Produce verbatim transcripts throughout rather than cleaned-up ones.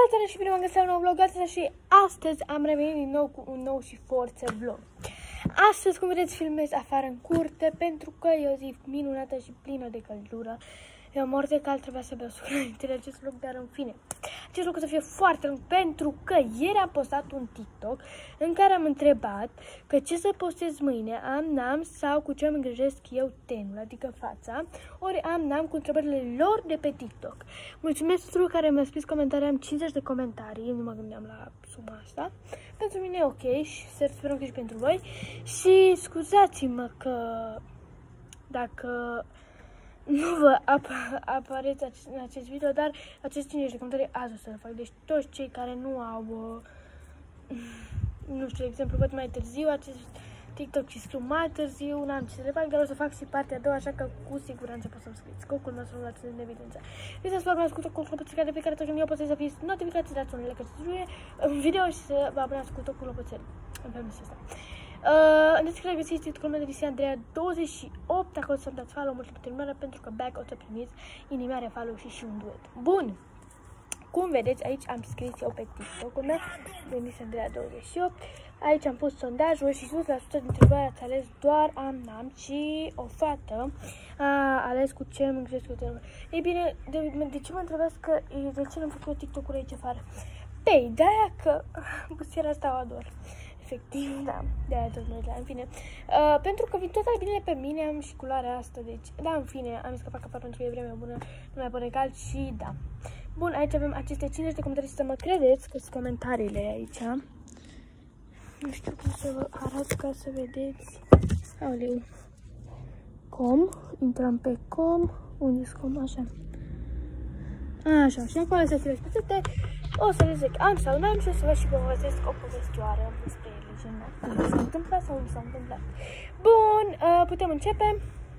Salutare și bine m-am găsit la un nou vlog și astăzi am revenit din nou cu un nou și forță vlog. Astăzi, cum vedeți, filmez afară în curte pentru că e o zi minunată și plină de căldură. Eu mor de cald, trebuia să beau sucre înainte de acest vlog, dar în fine. Acest lucru să fie foarte lung pentru că ieri am postat un TikTok în care am întrebat că ce să postez mâine, am, n-am sau cu ce îmi îngrijesc eu tenul, adică fața, ori am, n-am cu întrebările lor de pe TikTok. Mulțumesc tuturor care mi-a scris comentarii, am cincizeci de comentarii, nu mă gândeam la suma asta. Pentru mine e ok și sperăm că și pentru voi. Și scuzați-mă că dacă nu vă ap apareți în acest video, dar acest cincizeci de comentarii azi o să-l fac. Deci toți cei care nu au, uh, nu știu, de exemplu, văd mai târziu acest TikTok și scriu mai târziu, n-am ce să le fac, dar o să fac și partea a doua, așa că cu siguranță pot să-mi scrieți. Scopul meu să nu dați în evidență. Vreți să vă abonați cu clopoțelul de pe care tot când eu postez să fiți notificați, să dați unele cățuie în video și să vă abonați cu tot clopoțelul. În permisul ăsta. Uh, în descriere găsiți titlul meu de Cristian Andreea douăzeci și opt, acolo să-mi dați follow, mulțumesc numără, pentru că back o să primiți inimioare, follow și și un duet. Bun! Cum vedeți, aici am scris eu pe TikTok-ul meu, de Cristian Andreea douăzeci și opt. Aici am pus sondajul și o sută la sută dintre voi ați ales doar am, n-am, și o fată a ales cu ce îmi îngrijesc eu tenul. Ei bine, de, de ce mă întrebați că de ce n-am făcut TikTok-ul aici afară? Păi, de-aia că busiera asta o ador. Efectiv, da, de-aia tot mă uit, în fine. Uh, pentru că vin total bine pe mine, am și culoarea asta, deci, da, în fine, am zis că fac apar pentru că e vremea bună, nu mai pune cald și da. Bun, aici avem aceste cincizeci de comentarii, să mă credeți că sunt comentariile aici. Nu știu cum să vă arăt ca să vedeți. Aoleu. Com, intrăm pe com, unde-s com, așa. Așa, și acolo să fiți pe o să le zic am sau n-am și o să vă și povestesc o povestioară despre ele, gen s-a întâmplat sau nu s-a întâmplat. Bun, uh, putem începe.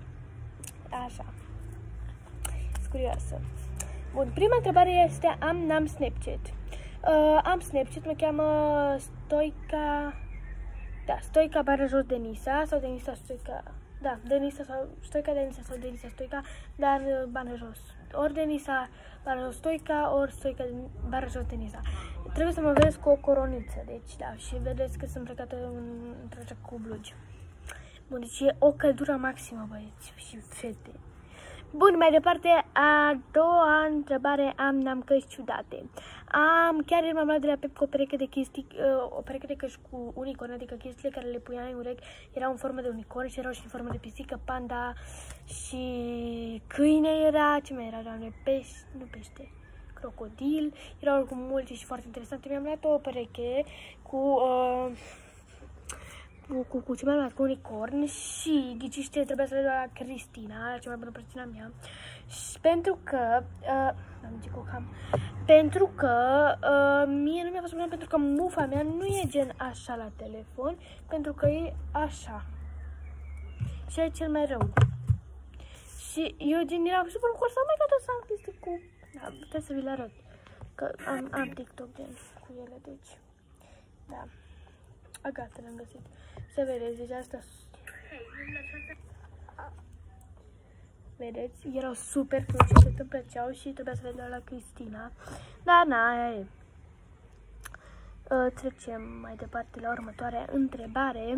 Așa. Sunt curioasă. Bun, prima întrebare este am, n-am Snapchat. Uh, am Snapchat, mă cheamă Stoica, da, Stoica bară jos Denisa sau Denisa Stoica, da, Denisa sau Stoica Denisa sau Denisa Stoica, dar uh, bară jos. Ori Denisa bară jos Stoica, ori Stoica bară jos Denisa. Trebuie să mă vedeți cu o coroniță, deci da, și vedeți că sunt plecată în trage cu blugi. Bun, deci e o căldură maximă, băieți și fete. Bun, mai departe, a doua întrebare, am, n-am căști ciudate. Am, chiar m-am luat de la Pepco o pereche de chestii, o pereche de căști cu unicorn, adică chestiile care le puneai în urechi erau în formă de unicorn și erau și în formă de pisică, panda și câine era, ce mai era, doamne, pești, nu pește, crocodil, erau oricum multe și foarte interesante. Mi-am luat o pereche cu... Uh, Cu, cu, cu ce mi-am luat, cu unicorn și ghiciți ce trebuia să le dau la Cristina, cea mai bună prietenă mea. Și pentru că, uh, am zis cu cam, pentru că uh, mie nu mi-a fost problemă, pentru că mufa mea nu e gen așa la telefon, pentru că e așa. Și e cel mai rău. Și eu gen eram super bucuroasă, oh my god, o să am chestii cu, da, puteți să vi le arăt, că am, am TikTok gen cu ele, deci, da. A, gata, le-am găsit. Să vedeți, deci asta... Vedeți, erau super frumoase, îmi plăceau și trebuia să le dau la Cristina. Dar na, aia e. Uh, trecem mai departe la următoarea întrebare.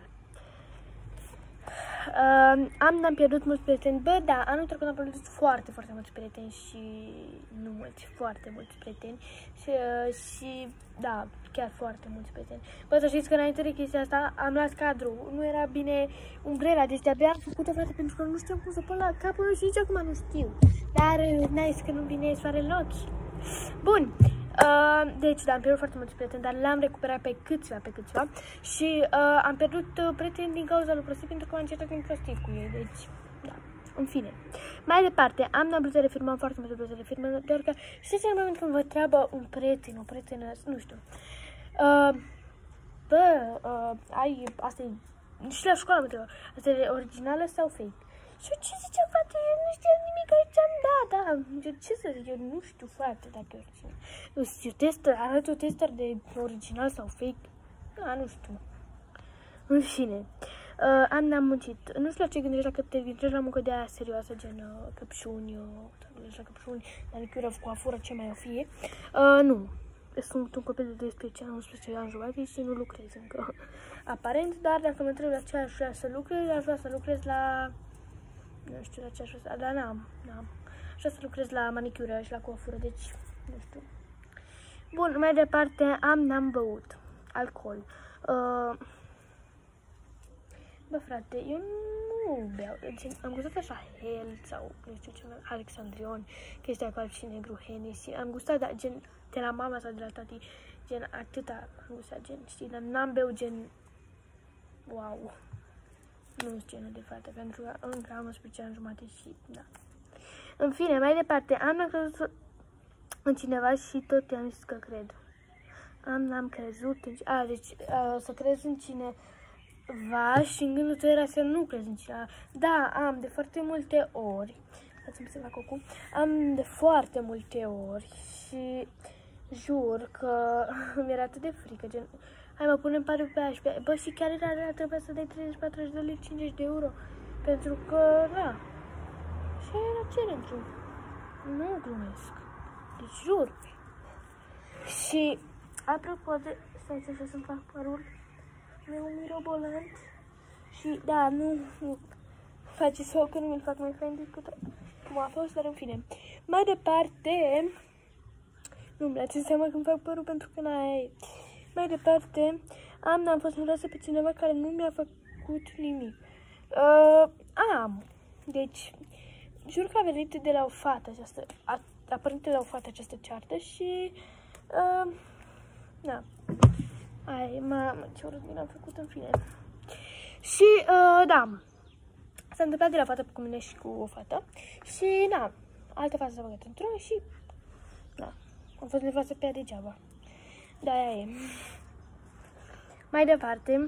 Uh, am, n-am pierdut mulți prieteni. Bă, da, anul trecut am pierdut foarte, foarte mulți prieteni și nu mulți, foarte mulți prieteni și, uh, și da, chiar foarte mulți prieteni. Bă, să știți că înainte de chestia asta am luat cadru, nu era bine umbrela, deci de-abia am făcut-o, frate, pentru că nu știam cum să pun la capul meu și nici acum nu știu. Dar, uh, nice că nu vine soarele în ochi. Bun. Uh, deci, da, am pierdut foarte mulți prieteni, dar l-am recuperat pe câțiva, pe câțiva și uh, am pierdut uh, prieteni din cauza lui prostii, pentru că am încercat din prostii cu ei, deci, da, în fine. Mai departe, am la bluze de firmă, am foarte multe bluze de firmă, doar că știți în moment când vă treabă un prieten, o prietenă, nu știu, uh, bă, uh, ai, asta e, și la școală mă întrebă, asta e originală sau fake? Și eu ce ziceam, frate, eu nu știam nimic, aici am, da, da, eu ce să zic, eu nu știu, frate, dacă e original. Eu știu, tester, arăt o tester de original sau fake, da, nu știu. În fine, Uh, am n-am muncit. Nu știu la ce gândești dacă te gândești la muncă de aia serioasă, gen uh, căpșuni, uh, gândești la căpșuni, manicură, coafură, ce mai o fie. Uh, nu. Sunt un copil de doisprezece ani, unsprezece ani jumătate și nu lucrez încă. Aparent, dar dacă mă întreb la ce aș vrea să lucrez, aș vrea să lucrez la... Nu știu la ce aș vrea să... Dar n-am, n-am. Aș vrea să lucrez la manicură și la coafură, deci, nu știu. Bun, mai departe, am, n-am băut alcool. Uh, Bă, frate, eu nu beau, gen, am gustat așa Hel sau, nu știu ce, Alexandrion, chestia cu alb și negru, Hennessy, am gustat, dar gen, de la mama sau de la tati, gen, atâta am gustat, gen, știi, dar n-am beut, gen, wow, nu știu genul de fată, pentru că încă am unsprezece ani jumate și, da. În fine, mai departe, am n-am crezut în cineva și tot i-am zis că cred. Am n-am crezut în... A, deci, uh, să crezi în cine... Va și în gândul tău era să nu crezi în cineva. Da, am de foarte multe ori. Dați-mi să fac acum. Am de foarte multe ori și jur că mi-era atât de frică. Gen, hai mă punem pariu pe aia și pe... Bă, și chiar era, trebuia să dai treizeci patruzeci de lei, cincizeci de euro. Pentru că, da. Și era challenge-ul. Nu glumesc. Deci jur. Și, apropo de... Stai să să-mi fac părul. E un mirobolant și da, nu, nu face sau că nu mi-l fac mai fain decât cum a fost, dar în fine. Mai departe, nu-mi place seama când fac părul pentru că n-ai. Mai departe, am, n-am fost miroasă pe cineva care nu mi-a făcut nimic. Uh, am, deci, jur că a venit de la o fată această, a, a pornit de la o fată această ceartă și, uh, da. Ai, mamă, ce urât mi l-am făcut, în fine. Și, uh, da, s-a întâmplat de la fată cu mine și cu o fată. Și, da, altă fată s-a băgat într-una și, da, am fost nevastă pe ea degeaba. Da, aia e. Mai departe,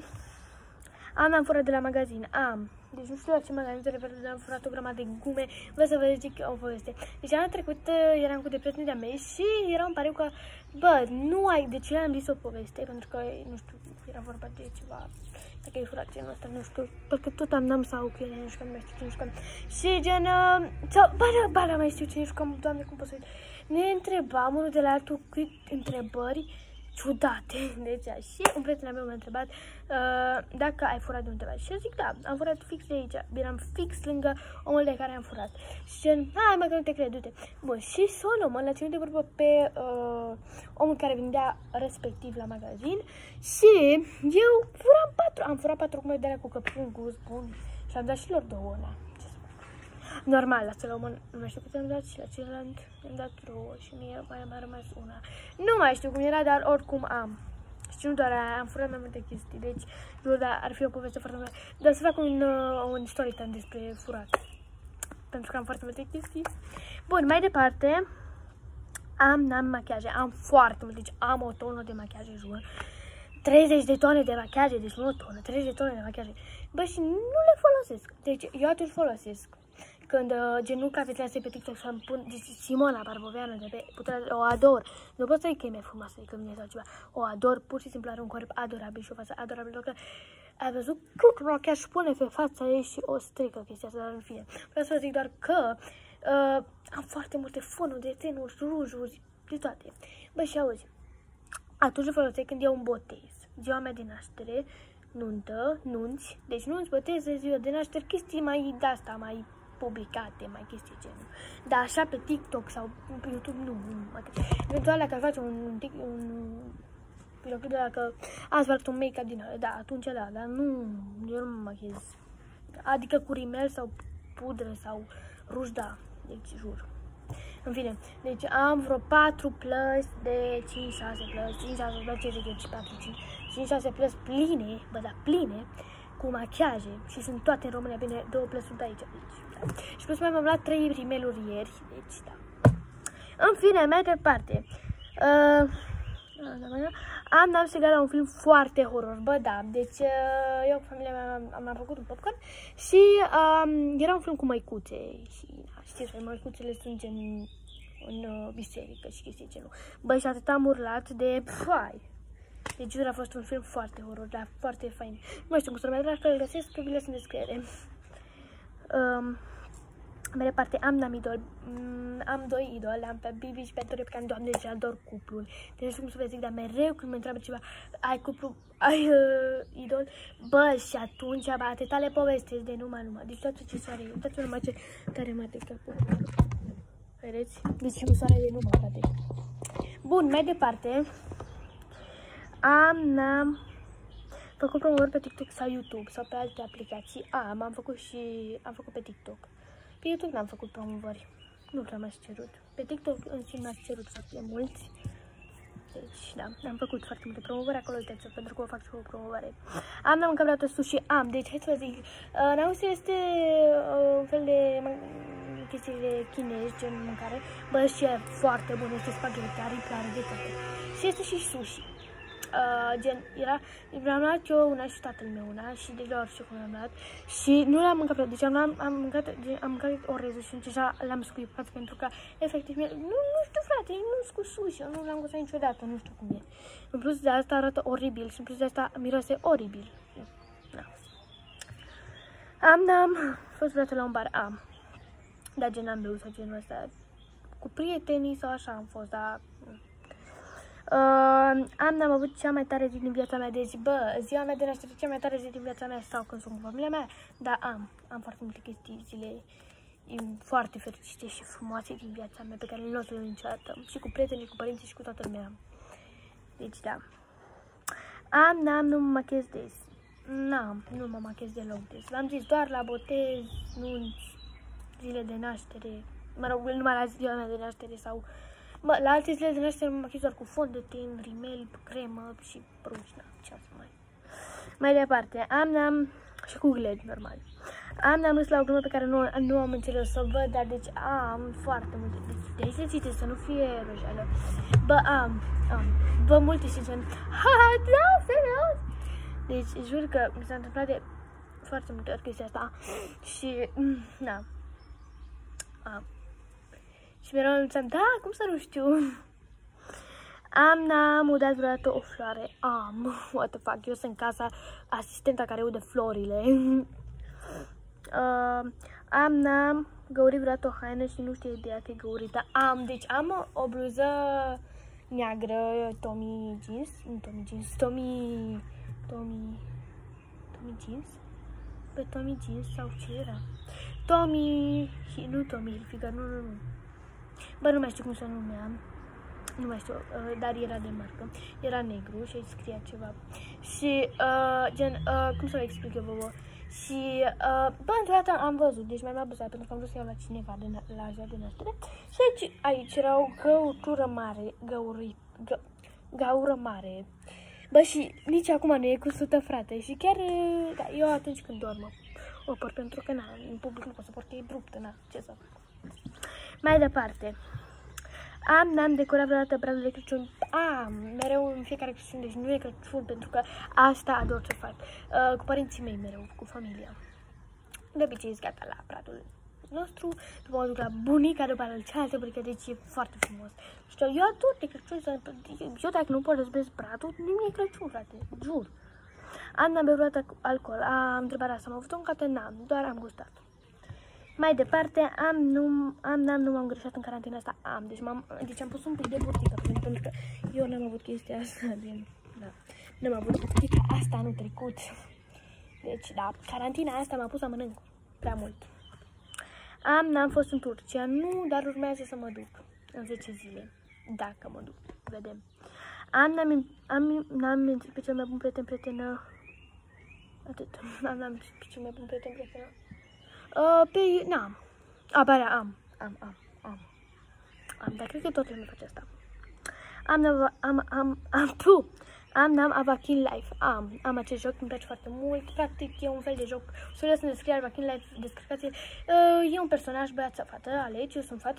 am, am furat de la magazin, am. Deci nu știu la ce magazin te referi, dar am furat o grămadă de gume. Vă să vă zic o poveste. Deci anul trecut eram cu depresiunea de-a mei și era un pariu că, bă, nu ai, deci eu am zis o poveste, pentru că, nu știu, era vorba de ceva, dacă e furat genul ăsta, nu știu, pentru că tot am n-am sau cu ele, nu știu, nu mai știu ce, nu știu, și gen, uh, sau, bă, da, bă, da, mai știu ce, nu știu, Doamne, cum pot să uit. Ne întrebam unul de la altul cât întrebări ciudate, deci, și un prieten meu m-a întrebat uh, dacă ai furat de undeva și eu zic da, am furat fix de aici, eram fix lângă omul de care am furat și gen, hai mă că nu te cred, du-te. Bun, și solo mă l-a ținut de vorbă pe uh, omul care vindea respectiv la magazin și eu furam patru, am furat patru gume de alea cu căpșuni, gust bun și am dat și lor două ăla. Normal, la celălalt, nu mai știu cât am dat și la celălalt am dat două și mie mai a rămas una. Nu mai știu cum era, dar oricum am. Și nu doar aia, am furat mai multe chestii, deci nu, dar ar fi o poveste foarte mare. Dar să fac un, uh, un story time despre furat, pentru că am foarte multe chestii. Bun, mai departe, am, n-am machiaje, am foarte multe, deci am o tonă de machiaje, jur. treizeci de tone de machiaje, deci nu o tonă, treizeci de tone de machiaje. Bă, și nu le folosesc, deci eu atunci folosesc. Când uh, gen nu capetează pe TikTok să-mi pun, deci Simona Barboveanu de pe puterea, o ador. Nu pot să zic că e mai frumoasă decât mine sau ceva. O ador, pur și simplu are un corp adorabil și o față adorabilă. Că ai văzut cât machiaj pune pe fața ei și o strică chestia asta, dar în fine. Vreau să zic doar că uh, am foarte multe fonuri de tenuri, rujuri, de toate. Bă, și auzi, atunci le folosesc când e un botez, ziua mea de naștere, nuntă, nunți, deci nunți, boteze, ziua de naștere, chestii mai de-asta, mai publicate, mai chestii genul. Dar așa pe TikTok sau pe YouTube nu. nu Eventual dacă faci un, un videoclip de dacă ați făcut un make-up din ăla, da, atunci da, dar nu, eu nu mă machiez. Adică cu rimel sau pudră sau ruj, da, deci jur. În fine, deci am vreo patru plăsi de cinci șase plăsi, cinci șase plăsi, ce zic eu, patru cinci, cinci șase plăsi pline, bă, da, pline, cu machiaje și sunt toate în România, bine, două plăsi sunt aici, deci, da. Și plus mai am luat trei rimeluri ieri, deci, da. În fine, mai departe, uh, am dat să la un film foarte horror, bă, da, deci uh, eu cu familia mea am, am făcut un popcorn și um, era un film cu măicuțe și, da, știți, măicuțele sunt gen în uh, biserică și chestii genul. Bă, și atât am urlat de, pfai, Deci, jur, a fost un film foarte horror, dar foarte fain. Nu știu cum să mai dacă îl găsesc, că vi lăs în descriere. Um, mai departe, am n-am idol. Mm, am doi idoli, am pe Bibi și pe Tori, pe care, Doamne, ce ador cuplul. Deci, cum să vă zic, dar mereu când mă întreabă ceva, ai cuplu, ai uh, idol, bă, și atunci, bă, atâta le povestesc de numai, numai. Deci, toate ce soare, toate numai ce tare mă de capul. Vedeți? Deci, nu soare de numai, frate. Bun, mai departe, am, n-am făcut promovări pe TikTok sau YouTube sau pe alte aplicații. Am, am făcut și, am făcut pe TikTok. Pe YouTube n-am făcut promovări. Nu prea m-ați cerut. Pe TikTok în schimb m-ați cerut foarte mulți. Deci, da, am făcut foarte multe promovări acolo, uitați, pentru că o fac și o promovare. Am, n-am mâncat vreodată sushi, am. Deci, hai să vă zic, uh, Nausea este uh, un fel de chestiile chinezi, gen mâncare. Bă, și e foarte bun, este spaghetti, aripioare, de toate. Și este și sushi. Uh, gen, era, mi-am luat eu una și tatăl meu una și de lor și cum am luat și nu l-am mâncat prea, deci am, am mâncat, am mâncat orezul și deja l-am scuipat pentru că efectiv, nu, nu știu frate, nu-s cu sushi, eu nu l-am gustat niciodată, nu știu cum e. În plus de asta arată oribil și în plus de asta miroase oribil. Da. Am, am fost vreodată la un bar, am, dar gen am băut sau genul ăsta, cu prietenii sau așa am fost, dar... Uh, am, am avut cea mai tare zi din viața mea, deci, bă, ziua mea de naștere, cea mai tare zi din viața mea sau când sunt cu familia mea, dar am, am foarte multe chestii, zile foarte fericite și frumoase din viața mea, pe care nu o să le niciodată, și cu prietenii, cu părinții și cu toată lumea. Deci, da. Am, n-am, nu mă machez des. N-am, nu mă machez deloc des. V-am zis, doar la botez, nunți, zile de naștere, mă rog, numai la ziua mea de naștere sau... Bă, la alte zile de naștere mă machiez doar cu fond de ten, rimel, cremă și bruci, na, ce să mai. Mai departe, am, n-am, și cu gled, normal. Am, n-am râs la o glumă pe care nu, nu am înțeles să o văd, dar deci am foarte multe. Deci, de aici se cite, să nu fie rojală. Bă, am, am, bă, multe și gen, ha, da, serios. Deci, jur că mi s-a întâmplat de foarte multe ori chestia asta și, na, am. Și mereu îmi ziceam, da, cum să nu știu? Am, n-am udat vreodată o floare. Am, what the fuck, eu sunt casa asistenta care udă florile. uh, am, n-am găurit vreodată o haină și nu știu ideea că e găurită. Am, deci am o, o bluză neagră, Tommy Jeans, nu Tommy Jeans, Tommy, Tommy, Tommy Jeans? Pe Tommy Jeans sau ce era? Tommy, nu Tommy Hilfiger, nu, nu, nu. Bă, nu mai știu cum să numea, nu mai știu, uh, dar era de marcă, era negru și aici scria ceva și, uh, gen, uh, cum să vă explic eu vouă, și, uh, bă, într-o dată am văzut, deci mi-am abuzat pentru că am vrut să iau la cineva de la ziua de naștere și aici, aici era o găură mare, găuri, gă, gaură mare, bă, și nici acum nu e cusută, frate, și chiar, da, eu atunci când dorm o port pentru că, na, în public nu pot să port, că e bruptă, na, ce să fac. Mai departe, am, n-am decorat vreodată bradul de Crăciun. Am, mereu în fiecare Crăciun, deci nu e Crăciun, pentru că asta ador să fac. Uh, cu părinții mei mereu, cu familia. De obicei ești gata la bradul nostru, după mă duc la bunica, după la cealaltă bunică, deci e foarte frumos. Știu, eu ador de Crăciun, eu dacă nu pot răzbesc bradul, nu e Crăciun, frate, jur. Am, n-am băut vreodată alcool. Am întrebarea asta, am avut-o încă, n-am, doar am gustat. Mai departe, am, nu, am, n-am, nu m-am greșat în carantina asta, am, deci, am deci am pus un pic de burtică, pentru că eu n-am avut chestia asta, din, da, n-am avut burtică asta anul trecut, deci, da, carantina asta m-a pus să mănânc prea mult. Am, n-am fost în Turcia, nu, dar urmează să mă duc în zece zile, dacă mă duc, vedem. Am, n-am, am, n-am mințit pe cel mai bun prieten, prietenă, atât, am, n-am pe cel mai bun prieten, prietenă. Uh, pe, n-am, abia am, am, am, am, am, dar cred că toată lumea face asta. Am, am, am, am, am, tu, am, n-am Avakin Life, am, am acest joc, îmi place foarte mult, practic e un fel de joc, o să lăsă în descriere Avakin Life, descărcați-l, uh, e un personaj, băiat sau fată, alegi, eu sunt fată,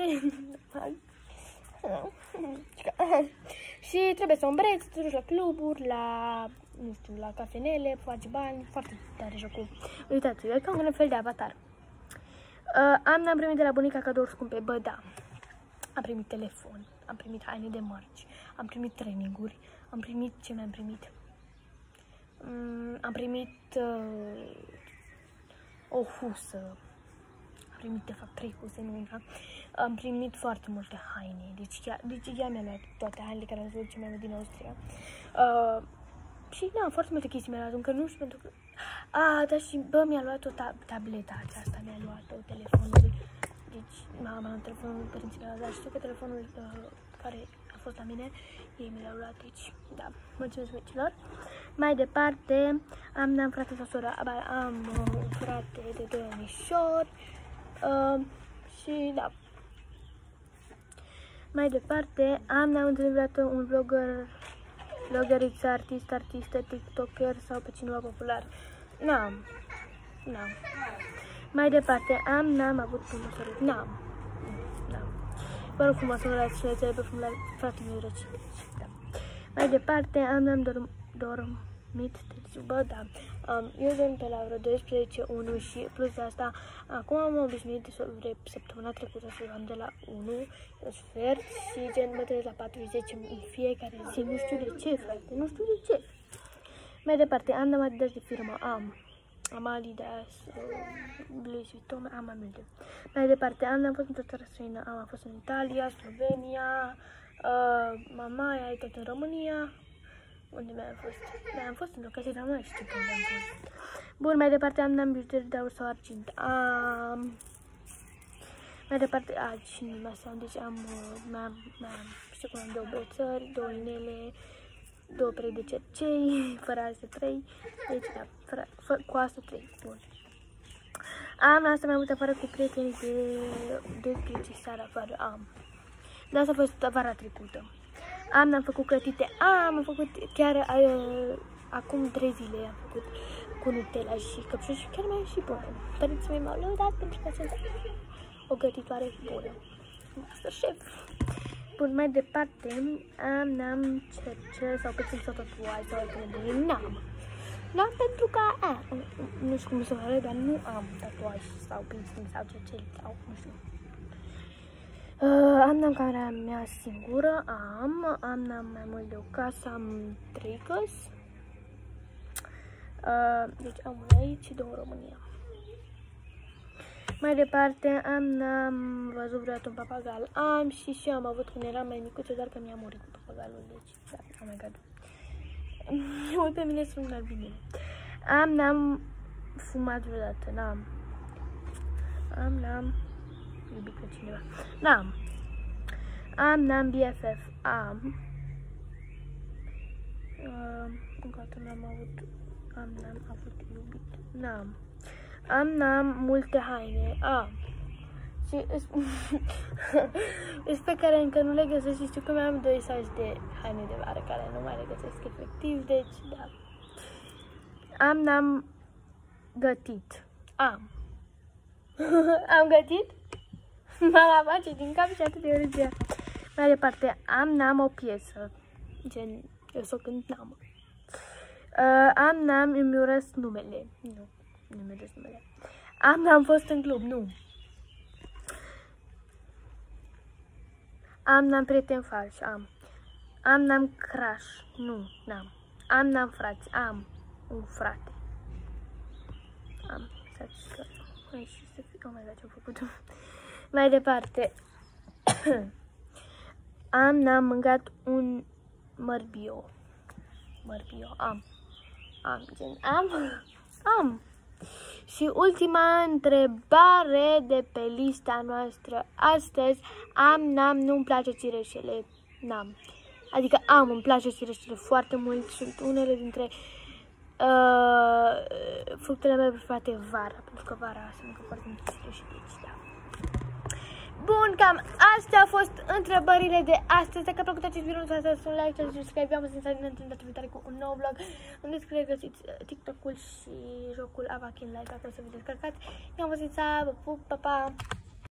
și trebuie să îmbreți, te duci la cluburi, la, nu știu, la cafenele, faci bani, foarte tare jocul, uitați-vă, e ca un fel de avatar. Uh, am, n-am primit de la bunica cadouri scumpe, bă, da, am primit telefon, am primit haine de mărci, am primit traininguri, am primit, ce mi-am primit? Um, am primit uh, o husă, am primit de fapt trei huse, nu una. Am primit foarte multe haine, deci ea, deci ea mi-a luat toate hainele care am zis ce mi-am luat din Austria. Uh, și da, foarte multe chestii mi-a luat, încă nu știu pentru că... A, dar și, bă, mi-a luat o ta tableta aceasta, mi-a luat-o, telefonul. Deci, mama, am telefonul părinții mi-a luat, dar știu că telefonul uh, care a fost la mine, ei mi l-au luat, deci, da, mulțumesc vecinilor. Mai departe, am, am frate sau soră, am uh, un frate de doi anișori uh, și, da. Mai departe, am ne-am întâlnit un vlogger, vloggeriță, artist, artistă, tiktoker sau pe cineva popular. N-am, n-am. Mai departe, am, n-am avut promoțări, n-am, n-am. Vă rog frumos să nu dați și rețele pe frumul fratele meu răcit. Da. Mai departe, am, n-am dorm, dormit târziu, bă, da. Um, eu dorm pe la vreo douăsprezece unu și plus de asta, acum am obișnuit de vreo săptămâna trecută să dorm de la unu, un sfert și gen mă trezesc la patru și zece în fiecare zi, nu știu de ce, frate, nu știu de ce. Mai departe, am de Adidas de firmă, am. Am Adidas, Louis Vuitton, am mai multe. Mai departe, am, am fost într-o țară străină, am, am fost în Italia, Slovenia, uh, Mamaia, ai tot în România. Unde mai am fost? Da, am fost în locație, dar nu mai știu unde am fost. Bun, mai departe am n-am bijuteri de aur sau argint. Am... Mai departe, a, și nu mai seama, deci am, am, am, știu cum am două brățări, două inele, două prei de cercei, fără astea trei, deci da, fără, fără, cu asta trei, bun. Am asta mai mult afară cu prietenii de doisprezece seara afară, am. Dar asta a fost vara trecută. Am, am făcut clătite, am, am făcut chiar uh, acum trei zile, am făcut cu Nutella și căpșuni și chiar mai e și bună. Părinții mei m-au lăudat pentru că sunt o gătitoare bună. Masterchef. Bun, mai departe, am, n-am cercel sau pețel sau tatuaj sau altele de mine, n-am. N-am pentru că, a, nu știu cum să arăt, dar nu am tatuaj sau pețel sau cercel sau nu știu. Uh, am n-am camera mea singură, am, am n-am mai mult de o casă, am trei căsi. Uh, deci am una aici și două în România. Mai departe, am n-am văzut vreodată un papagal, am și și eu am avut când eram mai micuță, doar că mi-a murit cu papagalul, deci, da, oh my god. Ui, pe mine sunt albine. Am n-am fumat vreodată, n-am. Am n-am iubit pe cineva. N-am. Am, n-am B F F. Am. Uh, încă o dată n-am avut. Am, n-am avut iubit. N-am. Am, n-am multe haine. Am. Și sunt pe care încă nu le găsesc și știu că mi-am doi saci de haine de vară care nu mai le găsesc efectiv, deci da. Am, n-am gătit. Am. Am gătit? Mama face din cap și atât de urgea. Mai departe, am, n-am o piesă. Gen, eu s-o cânt, n-am. Uh, am, n-am, îmi urăsc numele. Nu, nu-mi urăsc numele. Am, n-am fost în club, nu. Am, n-am prieten falși, am. Am, n-am crush, nu, n-am. Am, n-am frați, am un frate. Am, stați că... Hai și să fiu, oh my god, ce-am făcut. Mai departe. Am, n-am mâncat un mărbio. Mărbio, am. Am, gen, am, am. Și ultima întrebare de pe lista noastră astăzi. Am, n-am, nu-mi place cireșele. N-am. Adică am, îmi place cireșele foarte mult. Sunt unele dintre uh, fructele mele preferate vara. Pentru că vara se mănâncă foarte mult cireșe, deci da. Bun, cam astea au fost întrebările de astăzi. Dacă v-a plăcut acest video, nu uitați să un like, să subscribe. Eu am văzut să ne întâlnim data viitoare cu un nou vlog. În descriere găsiți TikTok-ul și jocul Avachin Live, acolo să vi descărcați. Eu am văzut să vă pup, pa, pa!